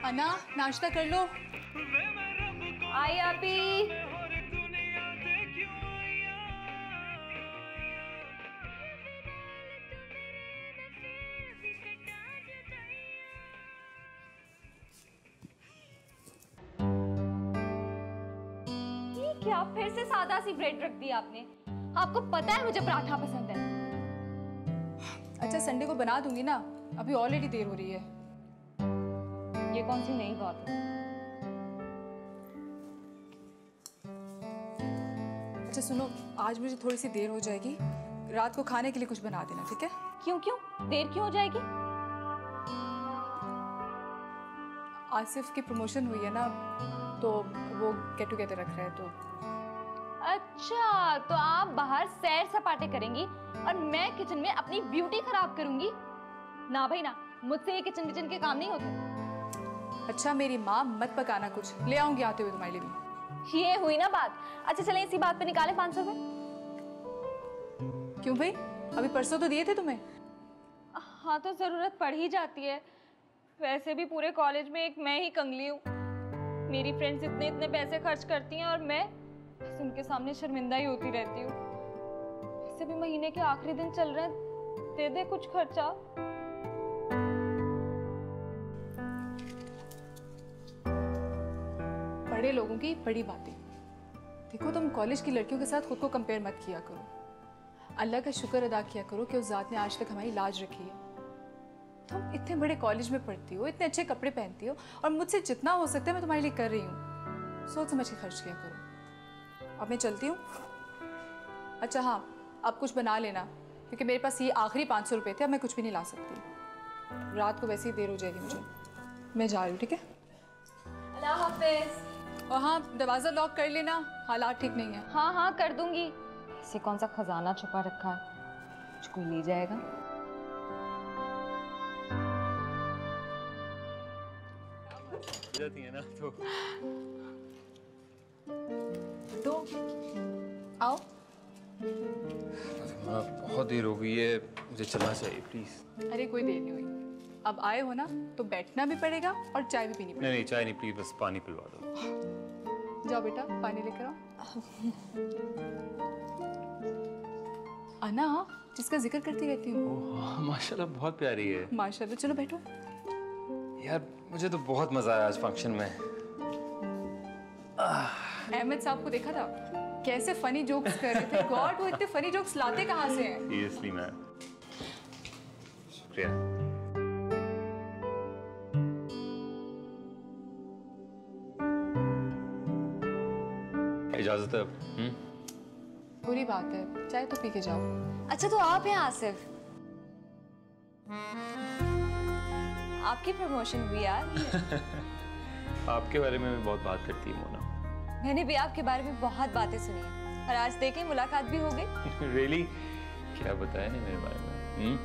अन्ना नाश्ता कर लो। आई अभी। ये क्या फिर से सादा सी ब्रेड रख दी आपने? आपको पता है मुझे पराठा पसंद है। अच्छा संडे को बना दूंगी ना, अभी ऑलरेडी देर हो रही है। ये कौन सी नई बात है? अच्छा सुनो, आज मुझे थोड़ी सी देर हो जाएगी, रात को खाने के लिए कुछ बना देना, ठीक है? क्यों क्यों देर क्यों हो जाएगी? आसिफ की प्रमोशन हुई है ना, तो वो गेट टुगेदर रख रहा है तो। अच्छा, तो आप बाहर सैर सपाटे करेंगी और मैं किचन में अपनी ब्यूटी खराब करूंगी? ना भाई ना, मुझसे ये किचन विचन के काम नहीं होते। अच्छा मेरी माँ, मत पकाना, कुछ ले आऊंगी आते हुए तुम्हारे लिए भी। ये हुई ना बात। अच्छा चलें इसी बात पे निकालें 500 रुपए। क्यों भाई, अभी परसों तो दिए थे तुम्हें। हाँ तो जरूरत पड़ ही जाती है। वैसे भी पूरे कॉलेज में एक मैं ही कंगली हूँ। मेरी फ्रेंड्स इतने इतने पैसे खर्च करती हैं और मैं बस उनके सामने शर्मिंदा ही होती रहती हूँ। वैसे भी महीने के आखिरी दिन चल रहे हैं, दे दे कुछ खर्चा। बड़े लोगों की बड़ी बातें। देखो तुम कॉलेज की लड़कियों के साथ खुद को कंपेयर मत किया करो। अल्लाह का शुक्र अदा किया करो कि उस ज़ात ने आज तक हमारी लाज रखी है। तुम इतने बड़े कॉलेज में पढ़ती हो, इतने अच्छे कपड़े पहनती हो, और मुझसे जितना हो सकता है मैं तुम्हारे लिए कर रही हूँ। सोच समझ के खर्च किया करो। अब मैं चलती हूँ। अच्छा हाँ, अब कुछ बना लेना, क्योंकि मेरे पास ये आखिरी 500 रुपये थे, अब मैं कुछ भी नहीं ला सकती। रात को वैसे ही देर हो जाएगी मुझे। मैं जा रही हूँ, ठीक है? अल्लाह हाफिज। और हाँ, दरवाज़ा लॉक कर लेना, हालात ठीक नहीं है। हाँ हाँ कर दूंगी। इसे कौन सा खजाना छुपा रखा है, कुछ कोई ले जाएगा। जाती है ना तो आओ। बहुत देर हो गई है, मुझे चलना चाहिए प्लीज। अरे कोई देर नहीं हुई, अब आए हो ना तो बैठना भी पड़ेगा और चाय भी पीनी पड़ेगी। नहीं चाय नहीं प्लीज, बस पानी पिलवा दो। जाओ बेटा, पानी लेकर आओ। अन्ना, जिसका जिक्र करती रहती हूँ। ओह माशाल्लाह बहुत प्यारी है। माशाल्लाह, चलो बैठो। यार मुझे तो बहुत मजा आया आज फंक्शन में। अहमद साहब को देखा था कैसे फनी जोक्स कर रहे थे। गॉड, वो इतने फनी जोक्स लाते कहाँ से हैं? सीरियसली मैम, शुक्रिया। इजाजत है? बुरी बात है, चाय तो पी के जाओ। अच्छा तो आप हैं आसिफ? आपकी प्रमोशन हुई यार। आपके बारे में भी बहुत बात करती है मोना। मैंने भी आपके बारे में बहुत बातें सुनी हैं और आज देखें मुलाकात भी हो गई। रियली? क्या बताया नहीं मेरे बारे में?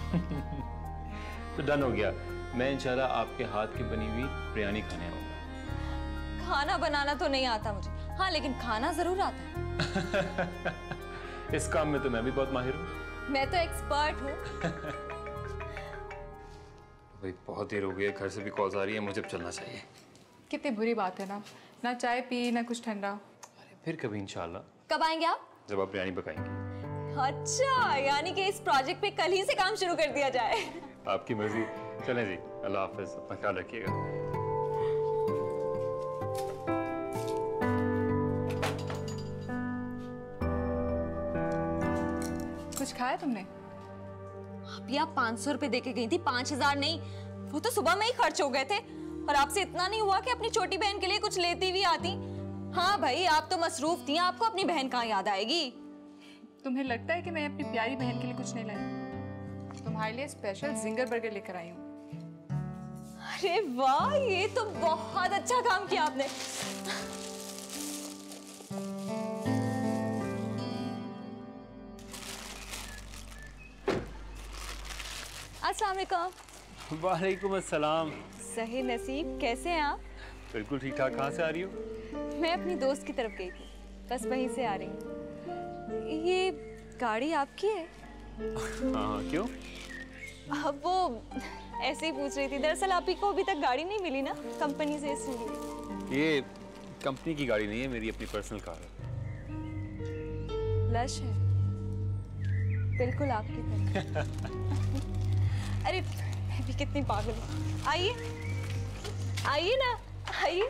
तो डन हो गया, मैं इंशाल्लाह आपके हाथ की बनी हुई बिरयानी खाने आऊंगा। खाना बनाना तो नहीं आता मुझे, हाँ लेकिन खाना जरूर आता है। इस काम में तो मैं भी बहुत माहिर हूँ। मैं तो एक्सपर्ट हूँ। भाई बहुत देर हो गई है, घर से भी कॉल्स आ रही है, मुझे अब चलना चाहिए। कितनी बुरी बात है ना, ना चाय पी ना कुछ ठंडा। अरे फिर कभी इंशाल्लाह। कब आएंगे आप? जब आप बिरयानी पकाएंगे। अच्छा, यानी कि इस प्रोजेक्ट पे कल ही से काम शुरू कर दिया जाए। आपकी मर्जी। चलें जी, अल्लाह हाफिज, अपना ख्याल रखिएगा। कुछ खाया तुमने? अभी आप 500 रुपए दे के गई थी, 5000 नहीं। वो तो सुबह में ही खर्च हो गए थे और आपसे इतना नहीं हुआ कि अपनी छोटी बहन के लिए कुछ लेती भी आती। हाँ भाई, आप तो मसरूफ थी, आपको अपनी बहन कहाँ याद आएगी? तुम्हें लगता है कि मैं अपनी प्यारी बहन के लिए कुछ नहीं लाई? तुम्हारे लिए स्पेशल जिंगर बर्गर लेकर आई हूँ। अरे वाह, ये तो बहुत अच्छा काम किया आपने। अस्सलाम वालेकुम। वालेकुम अस्सलाम। सही नसीब, कैसे हैं आप? बिल्कुल ठीक ठाक। कहाँ से आ रही हो? मैं अपनी दोस्त की तरफ गई थी, बस वहीं से आ रही हूँ। ये गाड़ी आपकी है? हाँ क्यों? अब वो ऐसे ही पूछ रही थी। दरअसल आप ही को अभी तक गाड़ी नहीं मिली ना कंपनी से, इसलिए। ये कंपनी की गाड़ी नहीं है, मेरी अपनी पर्सनल कार है। लश है बिल्कुल आपकी तरह। अरे मैं भी कितनी पागल हूँ। आइए आइए ना, आइए।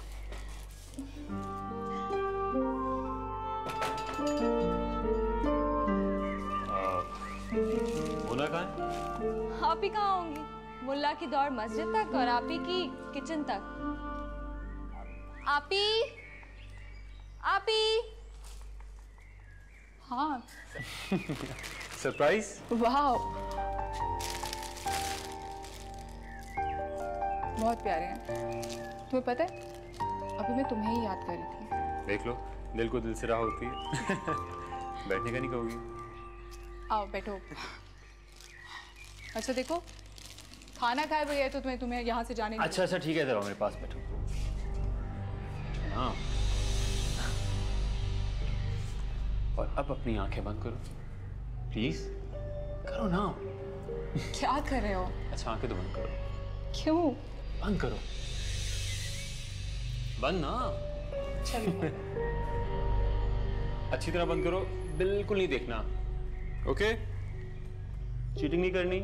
मोना कहाँ है? आप ही कहाँ होंगी? मुल्ला की दौड़ मस्जिद तक और आप ही की किचन तक। आपी आपी। हाँ। सरप्राइज? वाह, बहुत प्यारे हैं। तुम्हें पता है, अभी मैं तुम्हें ही याद कर रही थी। देख लो, दिल को दिल से राह होती है। बैठने का नहीं कहोगी? आओ बैठो। अच्छा देखो, खाना खाए बगैर तो तुम्हें यहाँ से जाने नहीं। अच्छा अच्छा ठीक है, इधर आओ मेरे पास बैठो। हाँ, और अब अपनी आंखें बंद करो प्लीज। करो ना। क्या कर रहे हो? अच्छा आंखें तो बंद करो। क्यों? बंद करो, बंद ना। चलो। अच्छी तरह बंद करो, बिल्कुल नहीं देखना। ओके? चीटिंग नहीं करनी।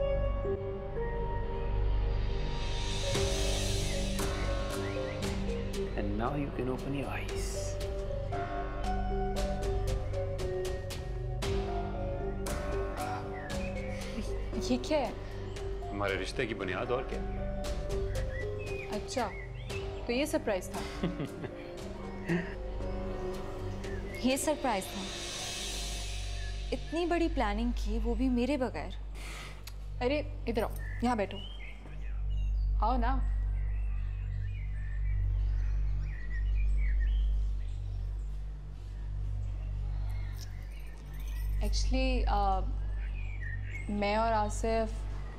And now you can open your eyes. ये क्या है? हमारे रिश्ते की बुनियाद, और क्या। अच्छा, तो ये सरप्राइज था। ये सरप्राइज था? इतनी बड़ी प्लानिंग की, वो भी मेरे बगैर। अरे इधर आओ, यहाँ बैठो। आओ ना। एक्चुअली मैं और आसिफ,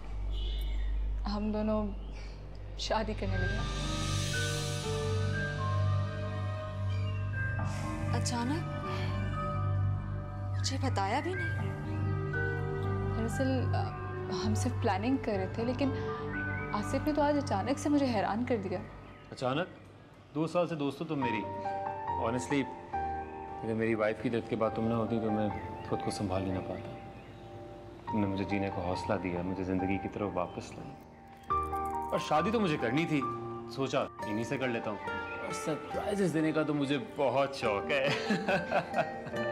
हम दोनों शादी करने लगे हैं। अचानक? मुझे बताया भी नहीं। दरअसल हम सिर्फ प्लानिंग कर रहे थे, लेकिन आसिफ ने तो आज अचानक से मुझे हैरान कर दिया। अचानक? 2 साल से दोस्त हो तुम मेरी। ऑनेस्टली अगर मेरी वाइफ की डेथ के बाद तुम ना होती तो मैं खुद को संभाल ही ना पाता। तुमने मुझे जीने का हौसला दिया, मुझे जिंदगी की तरफ वापस लाई। और शादी तो मुझे करनी थी, सोचा इन्हीं से कर लेता हूँ। और सरप्राइजेस देने का तो मुझे बहुत शौक है।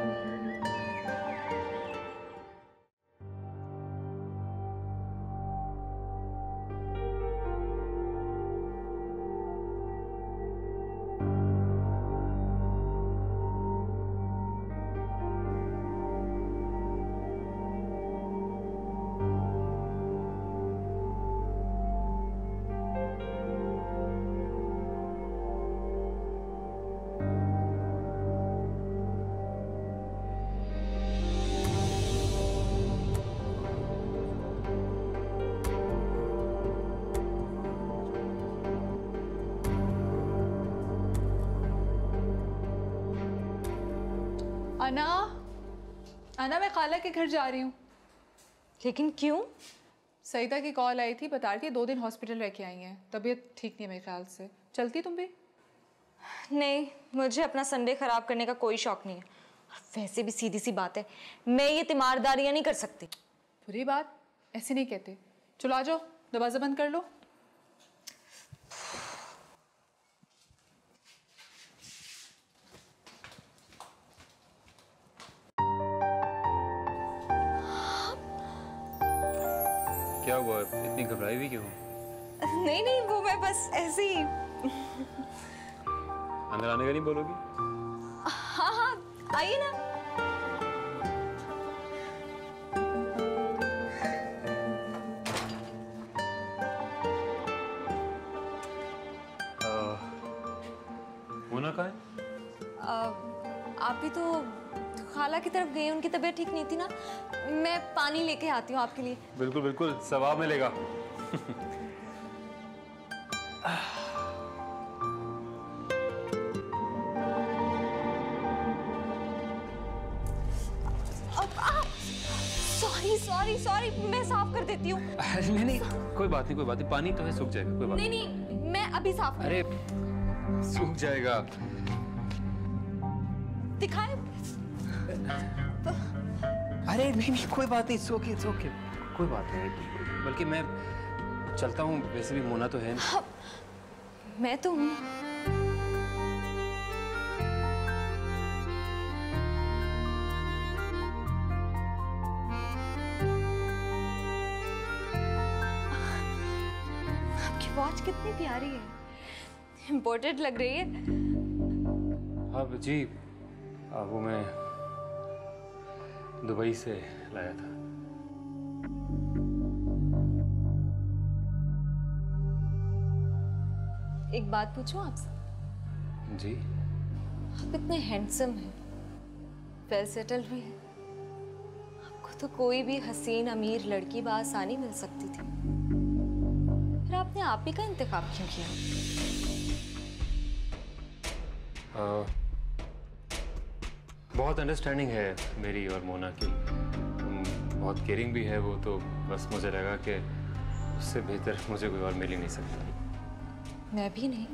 अना, अना मैं खाला के घर जा रही हूँ। लेकिन क्यों? सईदा की कॉल आई थी, बता रही थी 2 दिन हॉस्पिटल रह के आई हैं, तबीयत ठीक नहीं है मेरे ख्याल से। चलती तुम भी? नहीं, मुझे अपना संडे खराब करने का कोई शौक नहीं है। और वैसे भी सीधी सी बात है, मैं ये तीमारदारियां नहीं कर सकती। बुरी बात, ऐसे नहीं कहते। चलो आ जाओ, दरवाजा बंद कर लो। क्या हुआ, इतनी घबराई हुई क्यों? नहीं नहीं, वो मैं बस ऐसे ही। अंदर आने का नहीं बोलोगी? हाँ हाँ, आइए ना। मोना कहाँ है? आप ही तो खाला की तरफ गए, उनकी तबीयत ठीक नहीं थी ना। मैं पानी लेके आती हूँ आपके लिए। बिल्कुल बिल्कुल, सवाब मिलेगा। सॉरी सॉरी सॉरी, मैं साफ कर देती हूँ। नहीं नहीं, कोई बात नहीं, कोई बात नहीं, पानी तो है, सूख जाएगा, कोई बात नहीं नहीं, मैं अभी साफ अरे सूख जाएगा। दिखाए। अरे नहीं नहीं, कोई बात नहीं, इट्स ओके, कोई बात नहीं। बल्कि मैं चलता हूँ, वैसे भी मोना तो है। हाँ, मैं तो हूँ। आपकी वॉच कितनी प्यारी है, इम्पोर्टेड लग रही है। हाँ जी, वो मैं दुबई से लाया था। एक बात पूछूं आपसे? जी। आप इतने हैंडसम हैं, वेल सेटल्ड भी हैं, आपको तो कोई भी हसीन अमीर लड़की बआसानी मिल सकती थी, फिर आपने आप ही का इंतखाब क्यों किया? बहुत अंडरस्टैंडिंग है मेरी और मोना की, बहुत केयरिंग भी है वो, तो बस मुझे लगा कि उससे बेहतर मुझे कोई और मिल ही नहीं सकता। मैं भी नहीं।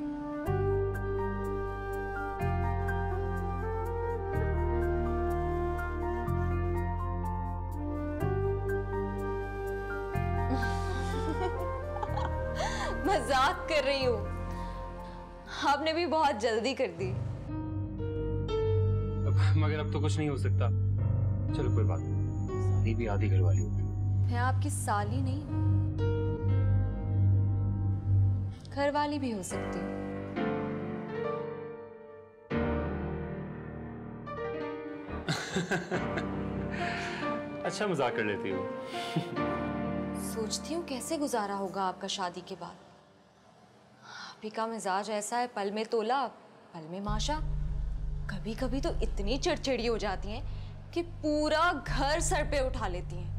मजाक कर रही हूँ, आपने भी बहुत जल्दी कर दी। मगर अब तो कुछ नहीं हो सकता। चलो कोई बात नहीं, साली भी आधी घर वाली होती है। मैं आपकी साली नहीं हूँ, घर वाली भी हो सकती हूँ। अच्छा मजाक कर लेती हो। सोचती हूँ कैसे गुजारा होगा आपका शादी के बाद। आप ही का मिजाज ऐसा है, पल में तोला पल में माशा। कभी कभी तो इतनी चिड़चिड़ी हो जाती हैं कि पूरा घर सर पे उठा लेती हैं।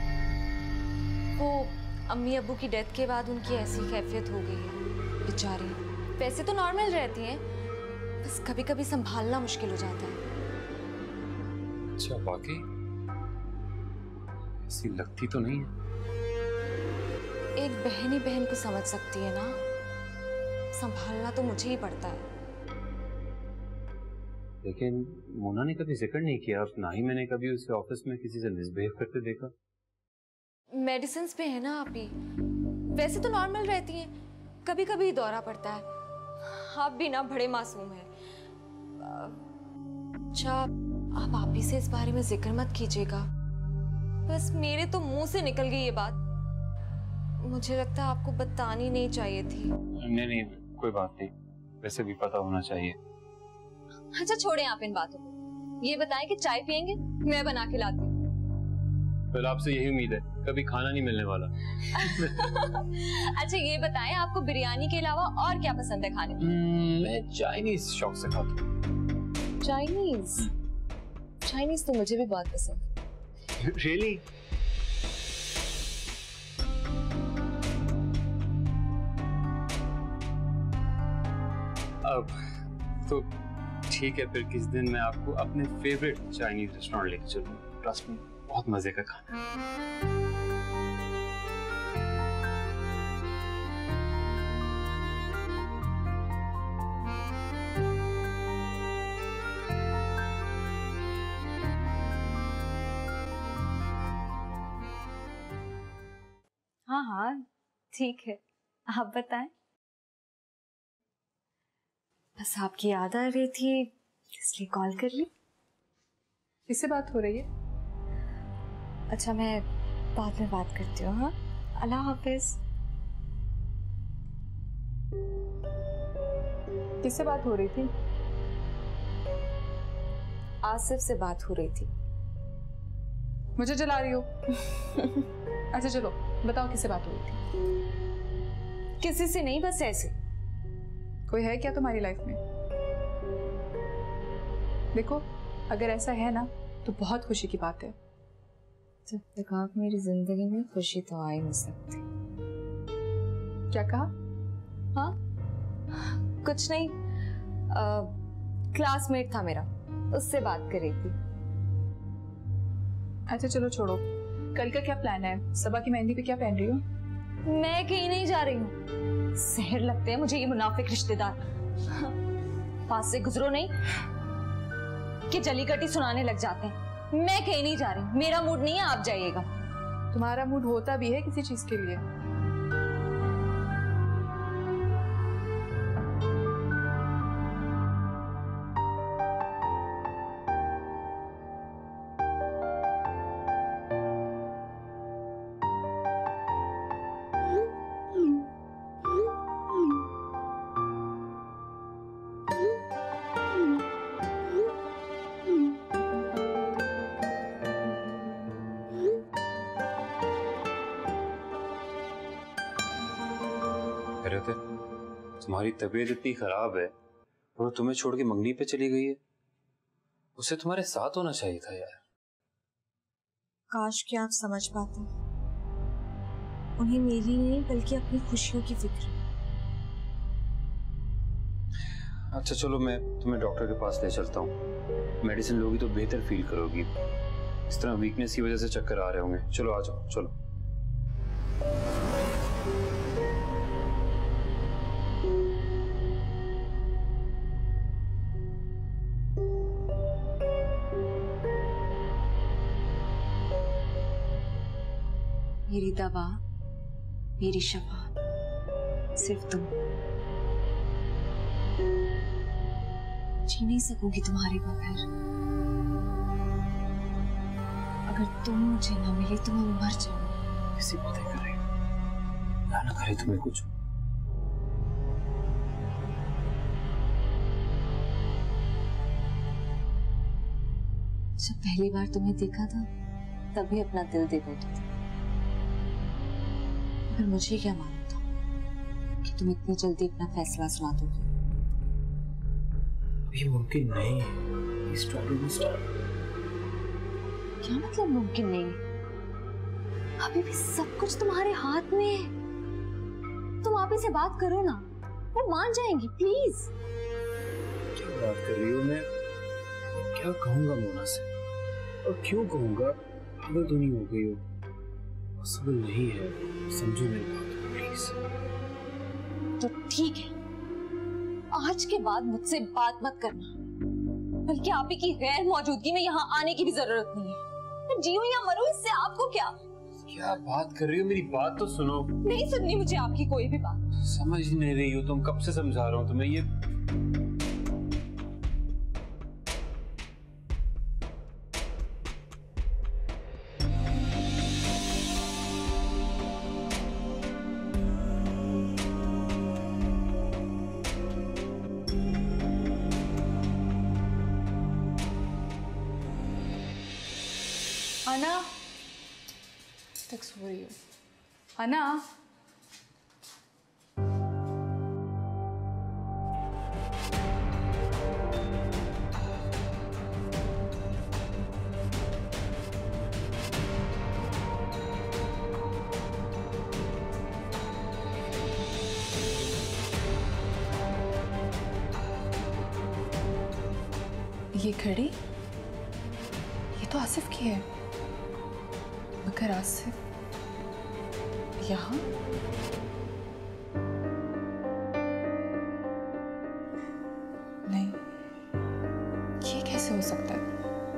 वो अम्मी अब्बू की डेथ के बाद उनकी ऐसी कैफियत हो गई है बेचारी। वैसे तो नॉर्मल रहती हैं, बस कभी कभी संभालना मुश्किल हो जाता है। अच्छा वाकई ऐसी लगती तो नहीं है। एक बहन ही बहन को समझ सकती है ना, संभालना तो मुझे ही पड़ता है। लेकिन मोना ने कभी जिक्र नहीं किया, ना ही मैंने कभी उसे ऑफिस में किसी से मिसबिहेव करते देखा। मेडिसिन पे है ना आप ही, वैसे तो नॉर्मल रहती हैं, कभी कभी दौरा पड़ता है। आप भी ना बड़े मासूम हैं। अच्छा आप ही से इस बारे में जिक्र मत कीजिएगा, बस मेरे तो मुंह से निकल गई ये बात। मुझे लगता है आपको बतानी नहीं चाहिए थी। नहीं नहीं कोई बात नहीं, वैसे भी पता होना चाहिए। अच्छा छोड़ें आप इन बातों को, ये बताएं कि चाय पियेंगे, मैं बना के लाती हूँ। फिर आपसे यही उम्मीद है, कभी खाना नहीं मिलने वाला। अच्छा ये बताएं आपको बिरयानी के अलावा और क्या पसंद है खाने में? मैं चाइनीज शौक से खाता हूँ। चाइनीज? चाइनीज तो मुझे भी बहुत पसंद है। Really? अब तो ठीक है, फिर किस दिन मैं आपको अपने फेवरेट चाइनीज रेस्टोरेंट लेके चलूंगा। ट्रस्ट में बहुत मजे का खाना है। हाँ हाँ ठीक है, आप बताएं। बस आपकी याद आ रही थी इसलिए कॉल कर ली। किससे बात हो रही है? अच्छा मैं बाद में बात करती हूँ। हाँ अल्लाह हाफिज। किससे बात हो रही थी? आसिफ से बात हो रही थी। मुझे जला रही हो? अच्छा चलो बताओ किससे बात हो रही थी? किसी से नहीं, बस ऐसे। कोई है क्या तुम्हारी लाइफ में? देखो अगर ऐसा है ना तो बहुत खुशी की बात है। जब तक आप मेरी जिंदगी में, खुशी तो आ ही नहीं सकती। क्या कहा? हाँ कुछ नहीं, क्लासमेट था मेरा, उससे बात कर रही थी। अच्छा चलो छोड़ो, कल का क्या प्लान है? सबा की मेहंदी पे क्या पहन रही हो? मैं कहीं नहीं जा रही हूँ। जहर लगते हैं मुझे ये मुनाफिक रिश्तेदार। पास से गुजरो नहीं कि जली कटी सुनाने लग जाते हैं। मैं कहीं नहीं जा रही, मेरा मूड नहीं है, आप जाइएगा। तुम्हारा मूड होता भी है किसी चीज के लिए? तुम्हारी तबीयत इतनी खराब है और तुम्हें छोड़ के मंगनी पे चली गई है। उसे तुम्हारे साथ होना चाहिए था यार। काश कि आप समझ पाते। उन्हें मेरी नहीं बल्कि अपनी खुशियों की फिक्र। अच्छा चलो, मैं तुम्हें डॉक्टर के पास ले चलता हूँ। मेडिसिन लोगी तो बेहतर फील करोगी। इस तरह वीकनेस की वजह से चक्कर आ रहे होंगे। चलो आ जाओ, चलो। मेरी दवा, मेरी शफा सिर्फ तुम। जी नहीं सकूंगी तुम्हारे बगैर। अगर तुम मुझे न मिले तो मैं मर जाऊंगी। ऐसी बातें कर रही हो, ना करे तुम्हें कुछ। जब पहली बार तुम्हें देखा था तभी अपना दिल दे बैठी थी। पर मुझे क्या मालूम था कि तुम इतनी जल्दी अपना फैसला सुना दोगे। ये मुमकिन नहीं है। क्या मतलब मुमकिन नहीं? अभी भी सब कुछ तुम्हारे हाथ में है। तुम आप ही से बात करो ना, वो मान जाएंगी। प्लीज। क्या बात कर रही हो? मैं क्या कहूंगा मोना से, और क्यों कहूंगा? पागल तो नहीं हो गई हो? पॉसिबल नहीं है, समझो मेरी बात प्लीज। तो ठीक है, आज के बाद मुझसे बात मत करना, बल्कि आप ही की गैर मौजूदगी में यहाँ आने की भी जरूरत नहीं है। मैं जीऊं या मरूं इससे आपको क्या? क्या बात कर रही हो? मेरी बात तो सुनो। नहीं सुननी मुझे आपकी कोई भी बात। समझ ही नहीं रही हो तुम। कब से समझा रहा हूँ तुम्हें ये। अना तक सो रही हो? अना, ये घड़ी, ये तो आसिफ की है। मगर आसिफ यहाँ? नहीं, ये कैसे हो सकता है?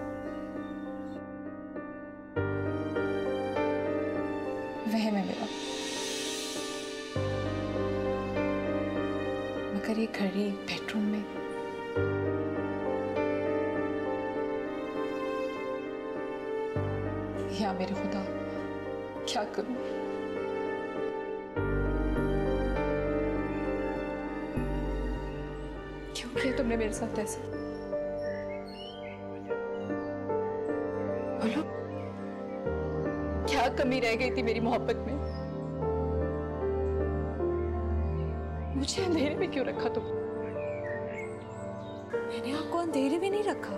वहम है मेरा। मगर ये घड़ी बेडरूम में, या मेरे खुदा, क्या करूं? क्यों किया तुमने मेरे साथ ऐसा? बोलो, क्या कमी रह गई थी मेरी मोहब्बत में? मुझे अंधेरे में क्यों रखा तुम? मैंने आपको अंधेरे में नहीं रखा।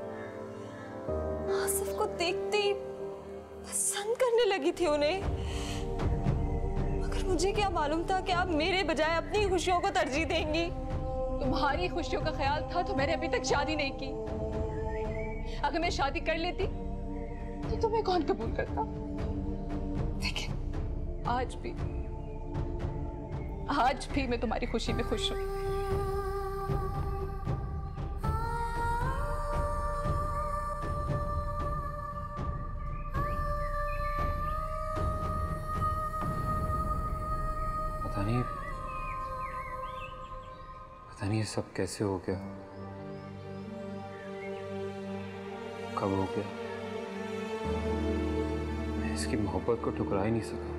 आसिफ को देखते ही पसंद करने लगी थी उन्हें। मगर मुझे क्या मालूम था कि आप मेरे बजाय अपनी खुशियों को तरजीह देंगी। तुम्हारी खुशियों का ख्याल था तो मैंने अभी तक शादी नहीं की। अगर मैं शादी कर लेती तो तुम्हें कौन कबूल करता? लेकिन आज भी मैं तुम्हारी खुशी में खुश हूं। पता नहीं ये सब कैसे हो गया, कब हो गया। मैं इसकी मोहब्बत को ठुकरा ही नहीं सका।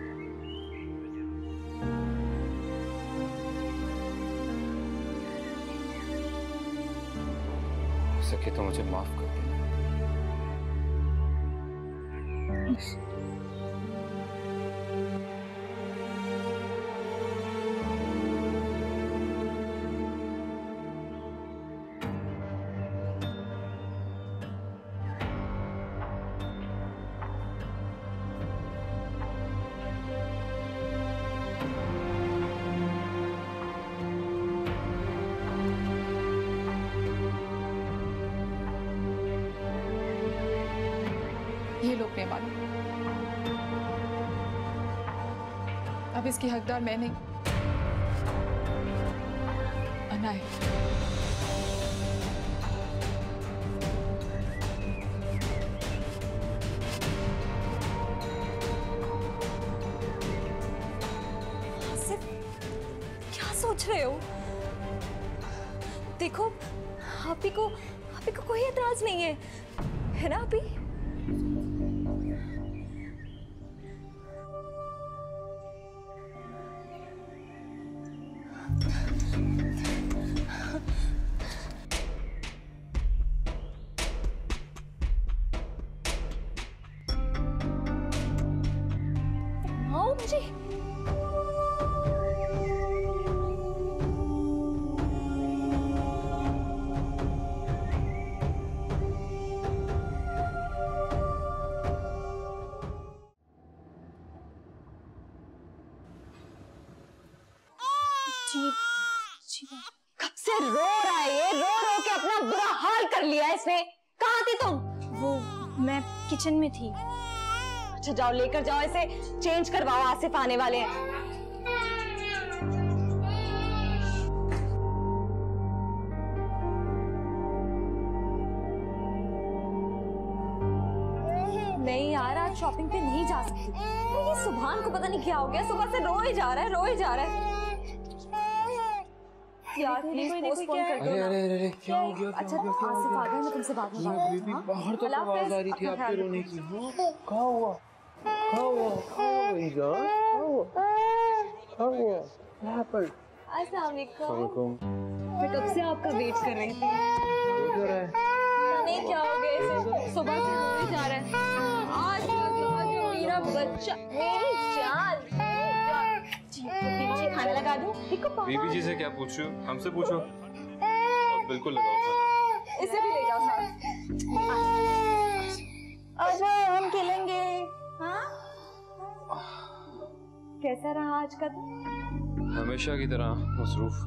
हो सके तो मुझे माफ कर देना। ये लो मेहमान, अब इसकी हकदार मैं नहीं, अन्ना है। सिर्फ क्या सोच रहे हो? देखो, आपी को कोई एतराज नहीं है ना आपी? मुझे कब से रो रहा है ये, रो के अपना बुरा हाल कर लिया है इसने। कहाँ थी तुम? वो मैं किचन में थी। अच्छा जाओ, लेकर जाओ इसे, चेंज करवाओ, आसिफ आने वाले हैं। नहीं यार, आज शॉपिंग पे नहीं जा सकती। ये सुभान को पता नहीं क्या हो गया, सुबह से रो ही जा रहा है। यार प्लीज पोस्टपोन कर दो ना। अरे क्या हो गया? अच्छा आसिफ आ गया, मैं तुमसे बाद में बात करती हूँ। बाहर तो आवाज आ रही थी आपके रोने की। क्या हुआ? अस्सलाम वालेकुम। मैं कब से आपका वेट कर रही थी। नहीं क्या हो गया इसे, सुबह से रो ही जा रहा है। आज मेरा बच्चा, मेरी जान। बीबी जी खाना लगा दूं? बीबी जी से क्या पूछ रहे हो? हमसे पूछो। बिल्कुल लगाओ खाना। इसे भी ले जाओ साथ। अच्छा हम खेलेंगे। हाँ? कैसा रहा आज का दिन? हमेशा की तरह मसरूफ।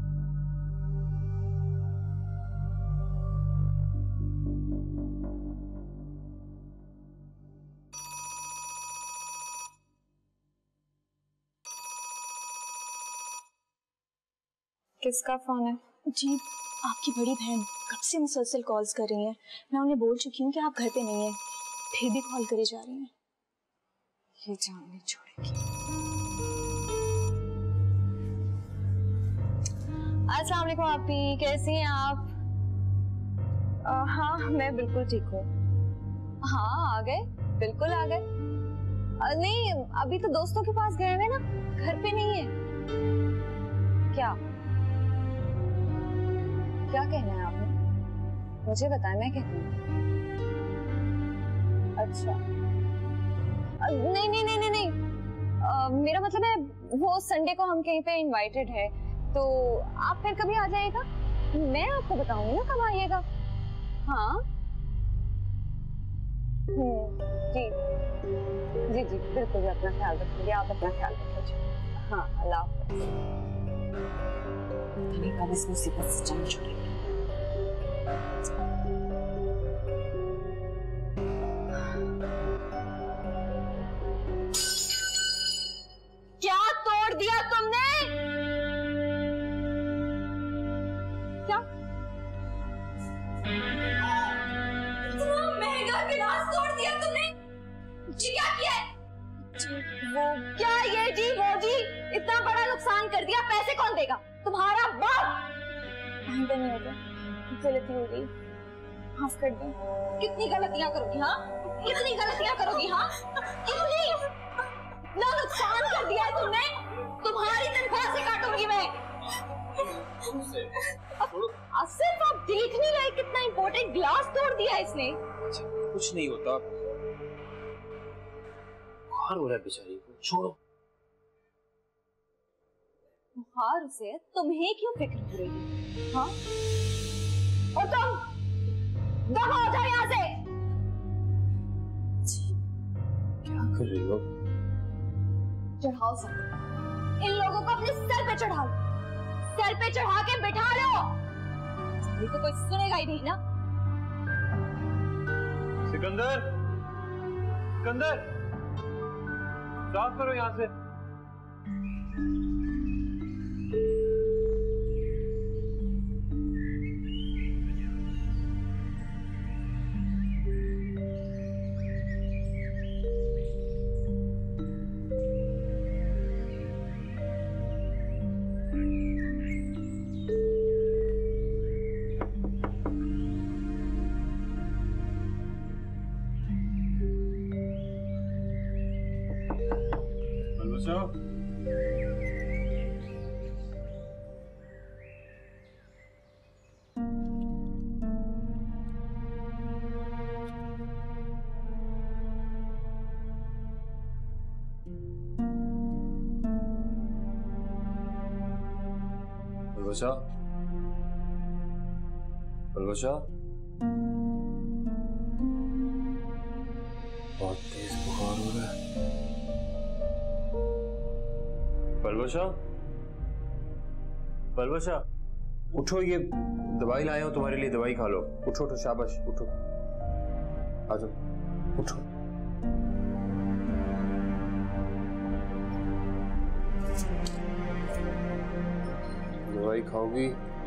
किसका फोन है? जी आपकी बड़ी बहन कब से मुसलसल कॉल्स कर रही हैं। मैं उन्हें बोल चुकी हूँ कि आप घर पे नहीं हैं, फिर भी कॉल करी जा रही हैं। ये जान नहीं छोड़ेगी। अस्सलाम वालेकुम आपी, कैसी हैं आप? हाँ मैं बिल्कुल ठीक हूँ। हाँ आ गए, बिल्कुल आ गए। नहीं अभी तो दोस्तों के पास गए हुए ना, घर पे नहीं है। क्या क्या कहना है आपने? मुझे बताएं, मैं कहती हूँ। अच्छा नहीं नहीं नहीं नहीं नहीं, मेरा मतलब है वो संडे को हम कहीं पे इनवाइटेड है, तो आप फिर कभी आ जाइएगा। मैं आपको बताऊंगी ना कब आइएगा। हाँ जी जी जी बिल्कुल, अपना ख्याल रखिए, आप अपना ख्याल रखिए। हाँ अल्लाह हाफ़िज़। कब इस मुसीबत से जान छोड़ेंगे। का गिलास तोड़ दिया तुमने। जी क्या किया है? वो क्या ये जी वो जी, इतना बड़ा नुकसान कर दिया, पैसे कौन देगा? तुम्हारा बाप। आइंदा नहीं होगा, गलती हो गई, माफ कर दे। कितनी गलतियां करोगी? हाँ, कितनी गलतियां करोगी? हाँ, कितनी? इतना नुकसान कर दिया है तुमने, तुम्हारी तनख्वाह से काटूंगी मैं। अब सिर्फ आप देख नहीं रहे कितना इंपॉर्टेंट ग्लास तोड़ दिया इसने। कुछ नहीं होता, बुखार हो रहा है बेचारी को, छोड़ो। बुखार उसे तुम्हें क्यों फिक्र हो रही है? हाँ? और तुम दफा हो जाओ यहाँ से। क्या कर रही हो? चढ़ाओ सर, इन लोगों को अपने सर पे चढ़ाओ, सर पे चढ़ा के बिठा लो। ये तो कोई सुनेगा ही नहीं ना। सिकंदर, सिकंदर, साफ करो यहाँ से। बलबशा, बलबशा, बहुत तेज बुखार हो रहा है। बलबशा, बलबशा, उठो, ये दवाई लाया हूं तुम्हारे लिए, दवाई खा लो। उठो उठो, शाबाश, उठो, आ जाओ, उठो। दवाई खाओगी,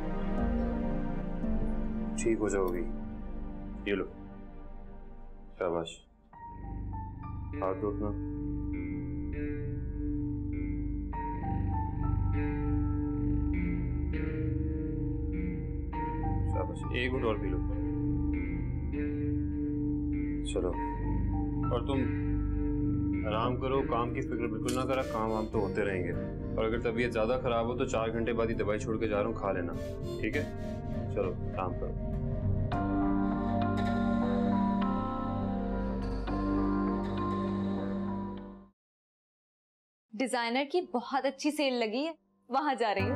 ठीक हो जाओगी। ये लो, शाबाश, हाथ दो अपना। शाबाश, एक घूंट और पी लो। चलो, और तुम आराम करो, काम की फिक्र बिल्कुल ना करा, काम वाम तो होते रहेंगे। और अगर तबीयत ज्यादा खराब हो तो 4 घंटे बाद ही दवाई छोड़ के जा रहा हूँ, खा लेना, ठीक है? चलो, आराम करो। डिजाइनर की बहुत अच्छी सेल लगी है, वहां जा रही हूँ।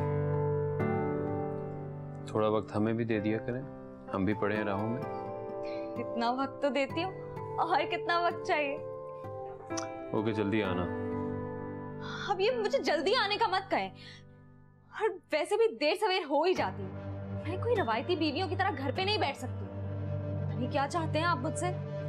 थोड़ा वक्त हमें भी दे दिया करें, हम भी पड़े हैं राहों में। इतना वक्त तो देती हूँ, और कितना वक्त चाहिए? ओके, जल्दी आना। अब ये मुझे जल्दी आने का मत कहें, और वैसे भी देर सवेर हो ही जाती है। मैं कोई रवायती बीवियों की तरह घर पे नहीं बैठ सकती। पता नहीं क्या चाहते हैं आप मुझसे।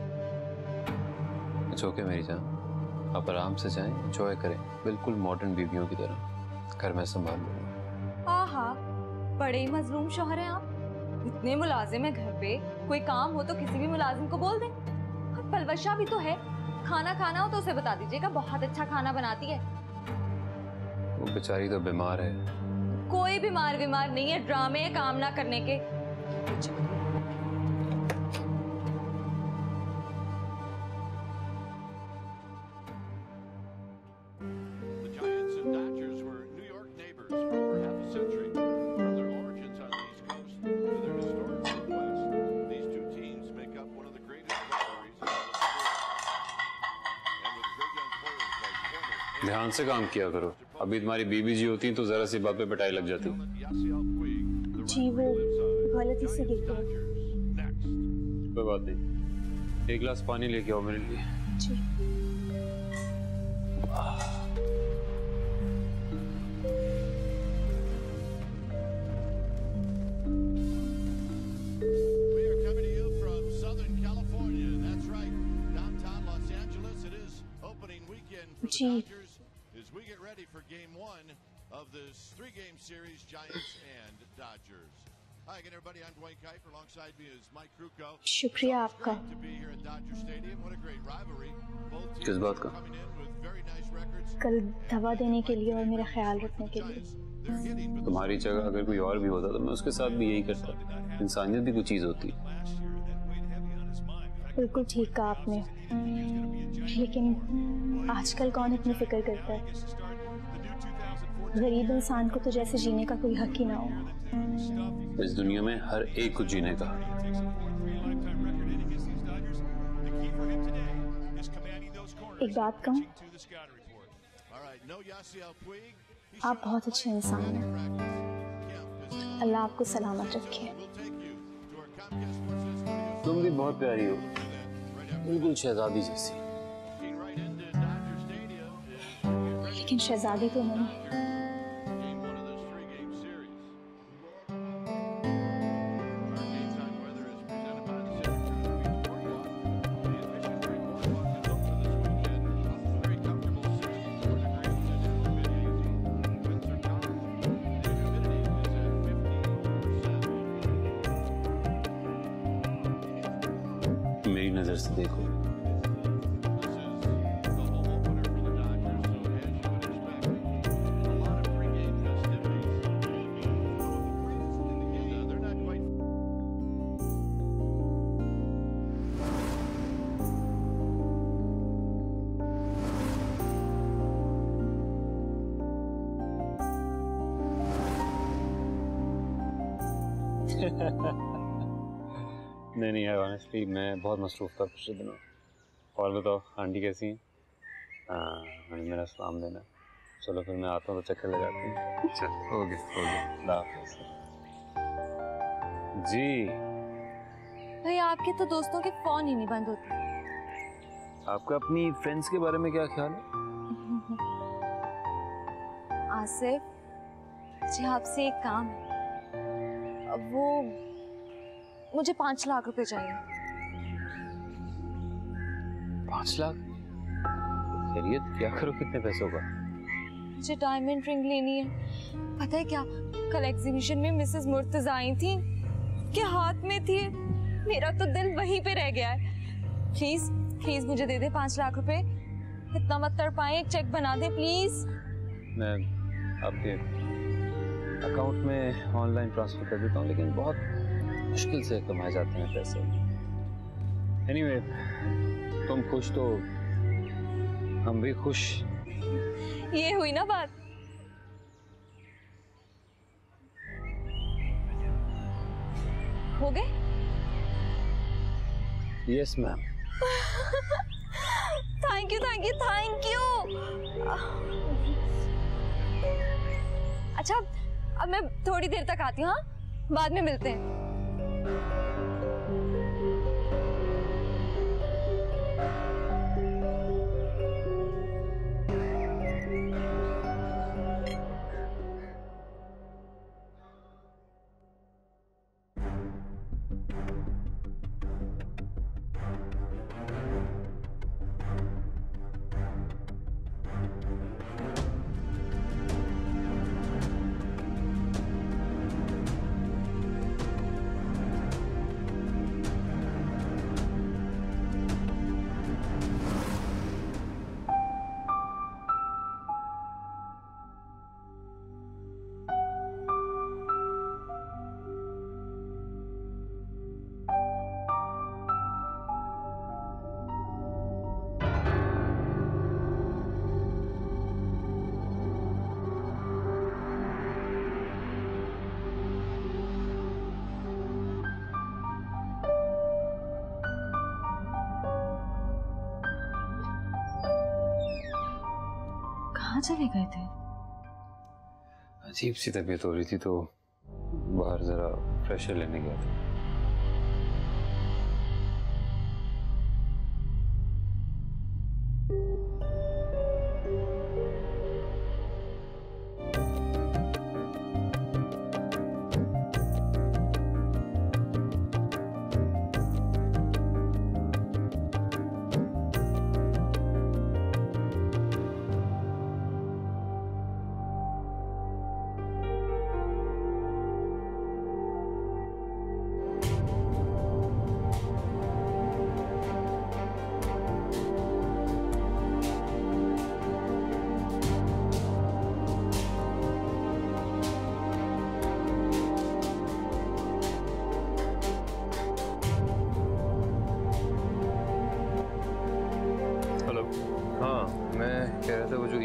इट्स ओके मेरी जान, आप आराम से जाएं, एंजॉय करें, बिल्कुल मॉडर्न बीवियों की तरह। घर में संभाल लूंगा। आहा, बड़े ही मजलूम शौहर हैं आप। इतने मुलाजिम है घर पे, कोई काम हो तो किसी भी मुलाजिम को बोल दें। और पलवशा भी तो है, खाना खाना हो तो उसे बता दीजिएगा, बहुत अच्छा खाना बनाती है। वो बेचारी तो बीमार है। कोई बीमार नहीं है, ड्रामे है काम ना करने के। ध्यान से काम किया करो, अभी तुम्हारी बीबी जी होती तो जरा सी बात पे पिटाई लग जाती। जी वो गलती से गिर गई। कोई बात नहीं, एक गिलास पानी लेके आओ मेरे लिए। जी। जी। As we get ready for game 1 of this 3-game series, Giants and Dodgers. Hi again, everybody. I'm Dwayne Kiefer. Alongside me is Mike Krukow. शुक्रिया आपका। To be here at Dodger Stadium. What a great rivalry. Both teams किस बात का? coming in with very nice records. कल दवा देने के लिए और मेरा ख्याल रखने के लिए। They're hitting, but तुम्हारी जगह अगर कोई और भी होता तो मैं उसके साथ भी यही करता। इंसानियत भी कुछ चीज होती है। बिल्कुल ठीक कहा आपने, लेकिन आजकल कौन इतनी फिक्र करता है? गरीब इंसान को तो जैसे जीने का कोई हक ही ना हो। इस दुनिया में हर एक को जीने का। एक बात कहूँ, आप बहुत अच्छे इंसान हैं। अल्लाह आपको सलामत रखे। तुम भी बहुत प्यारी हो, बिल्कुल शहजादी जैसी। लेकिन शहजादी तो नहीं। मेरी नजर से देखो, नहीं यार, ऑनेस्टली मैं बहुत मसरूफ था पिछले दिनों। और बताओ, आंटी कैसी हैं? हाँ, मेरा सलाम देना। चलो फिर मैं आता हूँ तो चक्कर लगाती हूँ। चल, हो गया अल्लाह हाफ़िज़। जी भाई आपके तो दोस्तों के फोन ही नहीं बंद होते। आपका अपनी फ्रेंड्स के बारे में क्या ख्याल है? आसिफ, मुझे आपसे एक काम है। वो मुझे 5 लाख रुपए चाहिए। 5 लाख? खैरियत, क्या करो कितने पैसों का? मुझे डायमंड रिंग लेनी है। पता है क्या, कल एग्जीबिशन में मिसेस मुर्तजा आई थी, उनके हाथ में थी। मेरा तो दिल वहीं पे रह गया है। प्लीज प्लीज मुझे दे दे 5 लाख रुपए। इतना मत तड़पाएं, एक चेक बना दे प्लीज। मैं आपके अकाउंट में ऑनलाइन ट्रांसफर कर देता हूँ, लेकिन बहुत मुश्किल से कमाए जाते हैं पैसे। एनीवे, तुम खुश तो हम भी खुश। ये हुई ना बात। हो गए? Yes ma'am. Thank you thank you thank you. अच्छा, अब मैं थोड़ी देर तक आती हूँ। हाँ, बाद में मिलते हैं। कहाँ चले गए थे? अजीब सी तबीयत हो रही थी तो बाहर जरा फ्रेश एयर लेने गया था।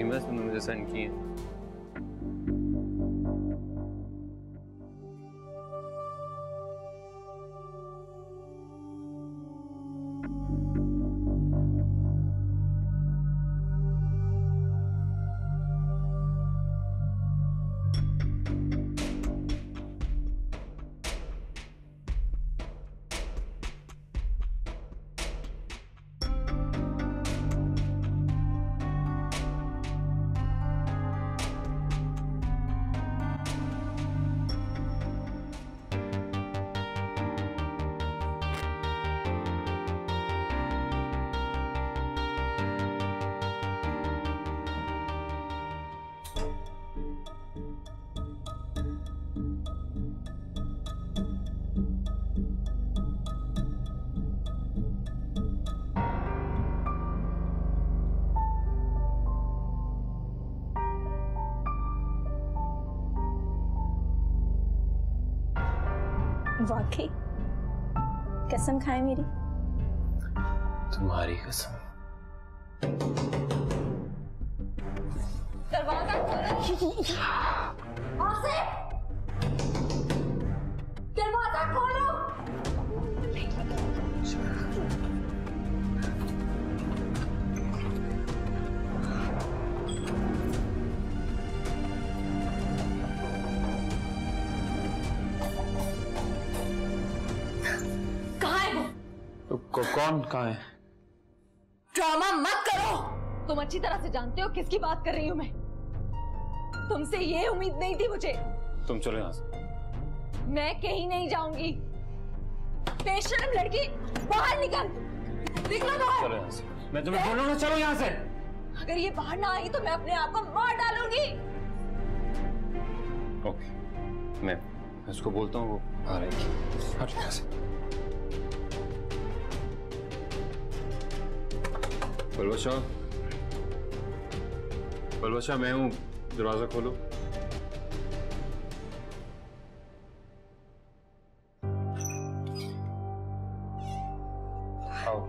ईमेल्स तुमने मुझे सेंड किए हैं। वाकई कसम खाए मेरी। तुम्हारी कसम। दरवाजा खोलो। आसिफ, दरवाजा खोलो। कहाँ है वो? कौन कहाँ है? ड्रामा मत करो। तुम अच्छी तरह से जानते हो किसकी बात कर रही हूं मैं। तुमसे ये उम्मीद नहीं थी मुझे। तुम चलो यहाँ से। मैं कहीं नहीं जाऊंगी। बेशर्म लड़की, बाहर निकल। निकलो बाहर। चलो यहाँ से। मैं तुम्हें बोल रहा हूँ ना, चलो यहाँ से। अगर ये बाहर ना आई तो मैं अपने आप को मार डालूंगी। ओके, मैं उसको बोलता हूँ, वो बाहर आएगी। हट यहाँ से। बलवा शाह, मैं हूँ, दरवाजा खोलो। आओ।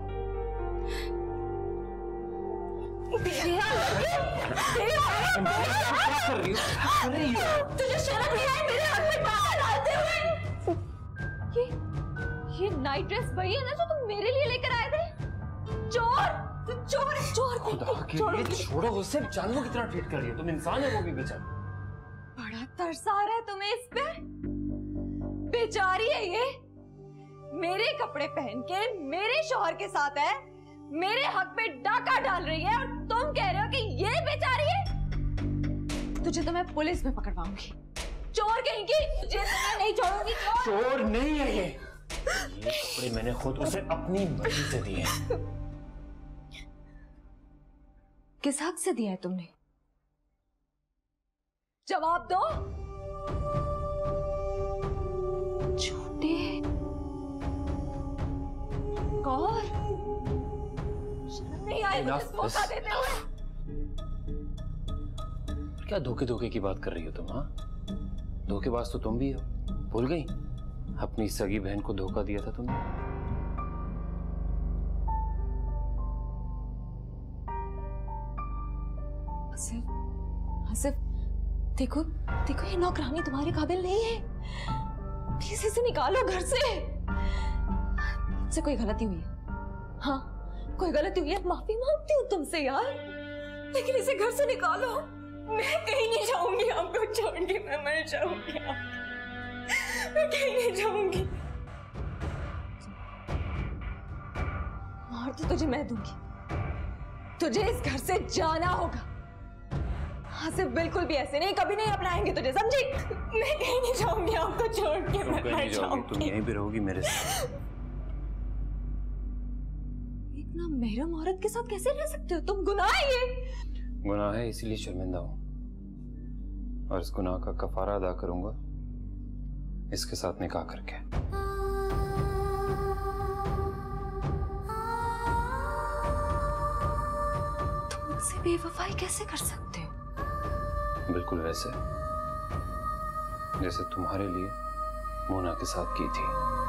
तुझे शर्म नहीं आई मेरे हाथ में बाहर डालते हुए? ये नाइट ड्रेस वही है ना जो तुम मेरे लिए लेकर आए थे? चोर, चोर, चोर। खुदा के लिए छोड़ो उसे, जानवरों की तरह ट्रीट कर रही है। तुम इंसान है, वो भी बेचारी। बड़ा तरस आ रहा है तुम्हें इस पे। बेचारी है ये, मेरे कपड़े पहन के मेरे शौहर के साथ है, मेरे हक पे डाका डाल रही है, और तुम कह रहे हो कि ये बेचारी है? तुझे तो मैं पुलिस में पकड़वाऊंगी। चोर कहीं की, तुझे तो मैं नहीं छोड़ूंगी। चोर नहीं है ये कपड़े मैंने खुद उसे अपनी मर्जी से दिए। किस हक से दिया है तुमने? जवाब दो। झूठे कौर, शर्म नहीं आई मुझे धोखा देते हुए? क्या धोखे धोखे की बात कर रही हो तुम? हाँ, धोखेबाज तो तुम भी हो। भूल गई अपनी सगी बहन को धोखा दिया था तुमने? आसिफ, देखो देखो, ये नौकरानी तुम्हारे काबिल नहीं है। प्लीज इसे निकालो घर से। मुझसे कोई गलती हुई है? हाँ, कोई गलती हुई है, माफी मांगती हूँ तुमसे यार, लेकिन इसे घर से निकालो। मैं कहीं नहीं जाऊंगी आपको छोड़ के, मैं मर जाऊंगी। मैं कहीं नहीं जाऊंगी। मार तो तुझे मैं दूंगी, तुझे इस घर से जाना होगा। आसिफ, बिल्कुल भी ऐसे नहीं, कभी नहीं अपनाएंगे तुझे, समझी? मैं कहीं नहीं जाऊंगी आपको छोड़ के, मैं मर जाऊंगी। तुम यहीं पे रहोगी मेरे साथ। इतना महरम औरत के साथ कैसे रह सकते हो तुम? गुनाह है ये। गुनाह है, इसीलिए शर्मिंदा हूं, और इस गुनाह का कफारा अदा करूंगा इसके साथ निकाह करके। तुम मुझसे बेवफाई कैसे कर सकते हो? बिल्कुल वैसे जैसे तुम्हारे लिए मोना के साथ की थी।